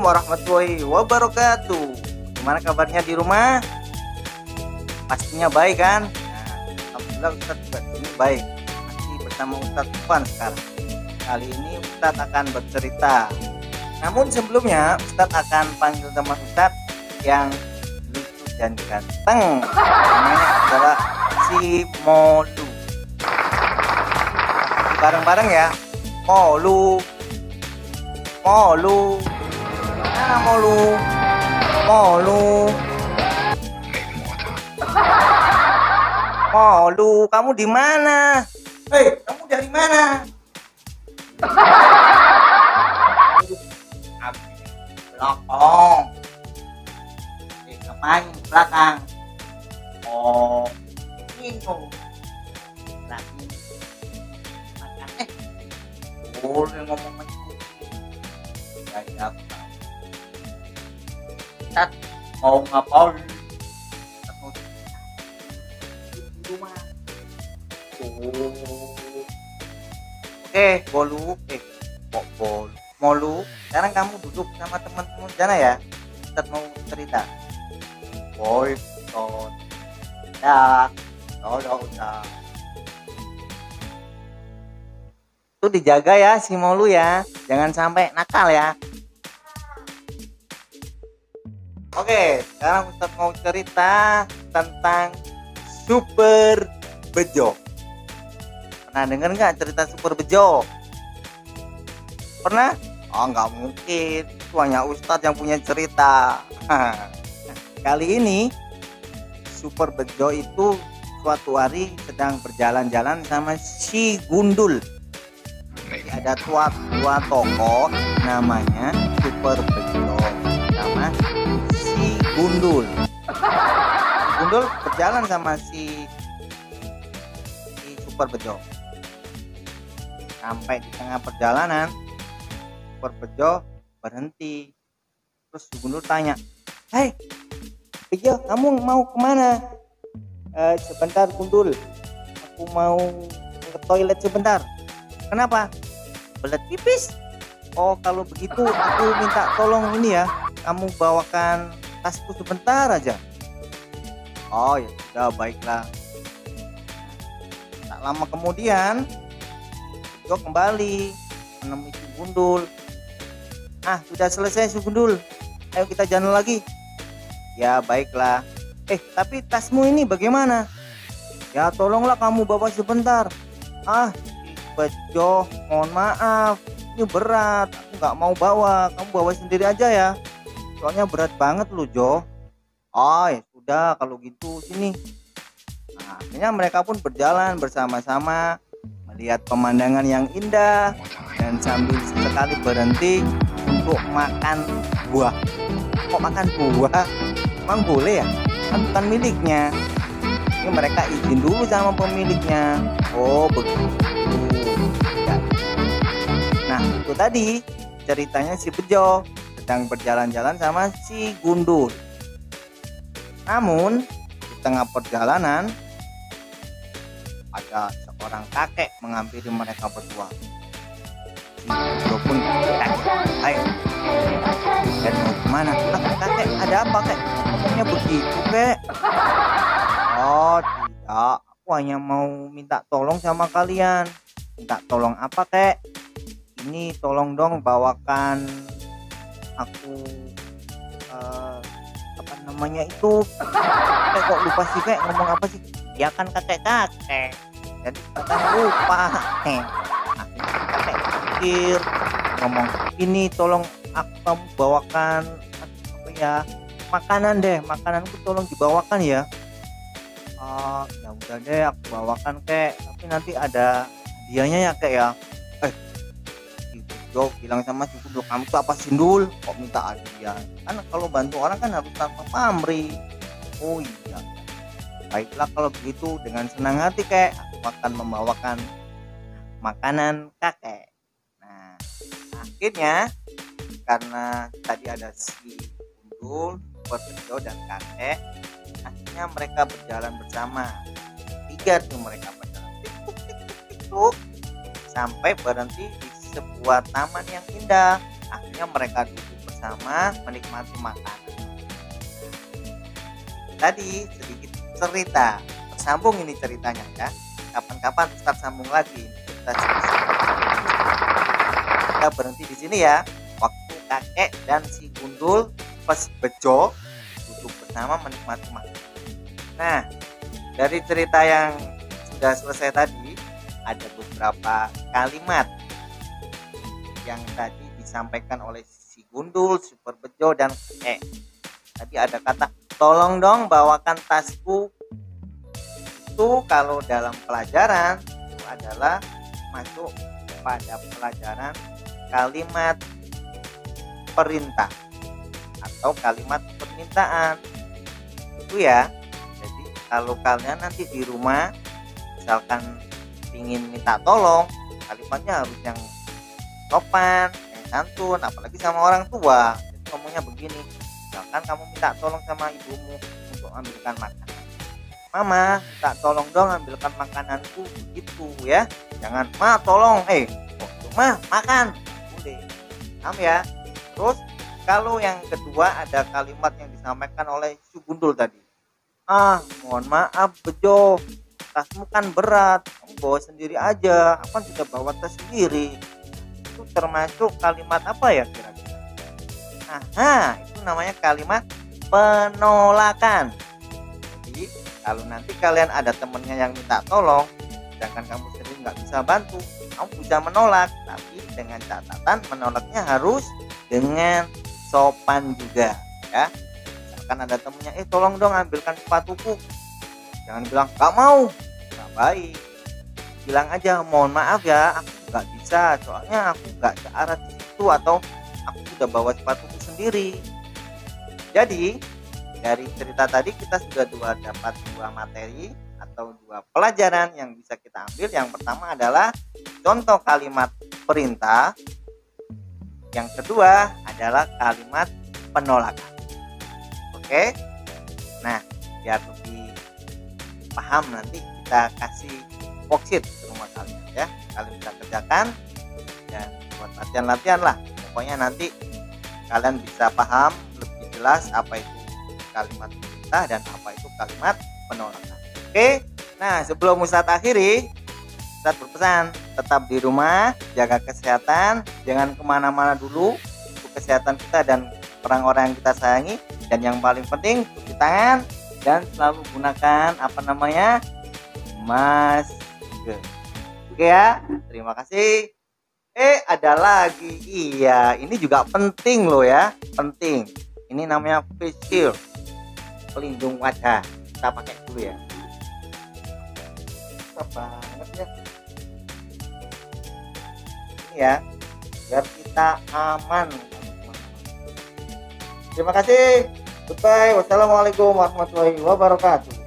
warahmatullahi wabarakatuh. Gimana kabarnya di rumah? Pastinya baik kan? Nah, alhamdulillah Ustadz juga di sini baik. Masih bersama Ustadz Tufan sekarang. Kali ini Ustadz akan bercerita. Namun sebelumnya Ustadz akan panggil teman Ustadz yang lucu dan ganteng. Namanya adalah si Molu. Bareng-bareng ya. Molu. Molu. Mana Molu? Molu. Molu, kamu di mana? Hei, kamu dari mana? Belakang. Ngapain belakang? Oh, minum. Lagi makan. Boleh ngomong itu. Kayak Ustad mau ngapain? Rumah. Oke, Bolu. Kok Bolu? Molu. Sekarang kamu duduk sama teman-teman sana ya. Ustad mau cerita. Boy, ton. Ya, udah. Itu dijaga ya si Molu ya, jangan sampai nakal ya. Oke, sekarang Ustadz mau cerita tentang Super Bejo. Pernah denger nggak cerita Super Bejo? Pernah? Oh, nggak mungkin, itu hanya Ustadz yang punya cerita. Kali ini Super Bejo itu suatu hari sedang berjalan-jalan sama si Gundul. Ada dua tokoh namanya Super Bejo sama si Gundul. Gundul berjalan sama si Super Bejo. Sampai di tengah perjalanan Super Bejo berhenti. Terus si Gundul tanya, "Hei Bejo, kamu mau kemana?" Sebentar Gundul, aku mau ke toilet sebentar." "Kenapa?" "Belet pipis." "Oh, kalau begitu aku minta tolong ini ya, kamu bawakan tasku sebentar aja." "Oh ya sudah, baiklah." Tak lama kemudian Bejo kembali menemui si Gundul. "Ah, sudah selesai si Gundul, ayo kita jalan lagi." "Ya baiklah." Tapi tasmu ini bagaimana?" "Ya tolonglah kamu bawa sebentar." "Ah Bejo, mohon maaf, ini berat, aku nggak mau bawa, kamu bawa sendiri aja ya, soalnya berat banget loh Jo." "Oh ya sudah kalau gitu, sini." Nah, akhirnya mereka pun berjalan bersama-sama melihat pemandangan yang indah dan sambil sesekali berhenti untuk makan buah. Kok makan buah? Emang boleh ya? Kan bukan miliknya. Ini mereka izin dulu sama pemiliknya. Oh begitu. Nah itu tadi ceritanya si Bejo sedang berjalan-jalan sama si Gundul. Namun di tengah perjalanan ada seorang kakek menghampiri mereka berdua. Si Bejo pun kaget. "Hai, dan mau kemana?" Kakek, ada apa kek? Ngomongnya begitu kek." "Oh tidak, aku hanya mau minta tolong sama kalian." "Minta tolong apa kek?" "Ini tolong dong bawakan aku apa namanya itu." Kok lupa sih kek, ngomong apa sih? Ya kan kakek jadi kakak lupa. Akhirnya kakek pikir ngomong, "Ini tolong kamu bawakan apa ya, makanan deh, makananku tolong dibawakan ya." "Oh ya udah deh aku bawakan kek, tapi nanti ada hadiahnya ya kek ya." Jo bilang sama si Gundul, "Kamu tuh apa sih Dul, kok minta hadiah? Kan kalau bantu orang kan harus tanpa pamrih." "Oh iya, baiklah kalau begitu, dengan senang hati kek, aku akan membawakan makanan kakek." Nah akhirnya karena tadi ada si Gundul, Super Bejo dan kakek, akhirnya mereka berjalan bersama. Tiga tuh mereka berjalan tuk, sampai berhenti di sebuah taman yang indah. Akhirnya mereka duduk bersama menikmati makanan. Tadi sedikit cerita, tersambung ini ceritanya ya. Kapan-kapan Ustaz sambung lagi cerita. Kita berhenti di sini ya. Waktu kakek dan si gundul pas bejo duduk bersama menikmati makanan. Nah, dari cerita yang sudah selesai tadi, ada beberapa kalimat yang tadi disampaikan oleh si gundul, super bejo, dan kakek. Tadi ada kata, tolong dong bawakan tasku. Itu kalau dalam pelajaran itu adalah masuk pada pelajaran kalimat perintah atau kalimat permintaan. Itu ya. Jadi kalau kalian nanti di rumah misalkan ingin minta tolong, kalimatnya harus yang sopan, yang santun, apalagi sama orang tua. Jadi ngomongnya begini, misalkan kamu minta tolong sama ibumu untuk ambilkan makanan, mama minta tolong dong ambilkan makananku, gitu ya. Jangan ma tolong, ma makan, boleh, paham ya. Terus kalau yang kedua ada kalimat yang disampaikan oleh si gundul tadi, mohon maaf bejo, tasmu kan berat, kamu bawa sendiri aja, aku kan sudah bawa tas sendiri. Itu termasuk kalimat apa ya kira-kira? Itu namanya kalimat penolakan. Jadi kalau nanti kalian ada temennya yang minta tolong, sedangkan kamu sendiri nggak bisa bantu, kamu bisa menolak, tapi dengan catatan menolaknya harus dengan sopan juga ya. Misalkan ada temennya, tolong dong ambilkan sepatuku, jangan bilang nggak mau, nggak baik. Bilang aja, mohon maaf ya, aku nggak bisa, soalnya aku nggak ke arah situ, atau aku sudah bawa sepatuku sendiri. Jadi dari cerita tadi kita sudah dapat dua materi atau dua pelajaran yang bisa kita ambil. Yang pertama adalah contoh kalimat perintah. Yang kedua adalah kalimat penolakan. Oke. Nah, biar lebih paham nanti kita kasih worksheet ke rumah kalian ya. Kalian bisa kerjakan dan buat latihan-latihan lah. Pokoknya nanti kalian bisa paham lebih jelas apa itu kalimat perintah dan apa itu kalimat penolakan. Oke. Nah, sebelum Ustadz akhiri, Ustadz berpesan tetap di rumah, jaga kesehatan, jangan kemana-mana dulu untuk kesehatan kita dan orang-orang yang kita sayangi. Dan yang paling penting, cuci tangan dan selalu gunakan masker. Oke ya, terima kasih. Ada lagi, iya, ini juga penting loh ya, penting. Ini namanya face shield, pelindung wajah. Kita pakai dulu ya. Susah banget ya. Ini ya, biar kita aman. Terima kasih. Goodbye. Wassalamualaikum warahmatullahi wabarakatuh.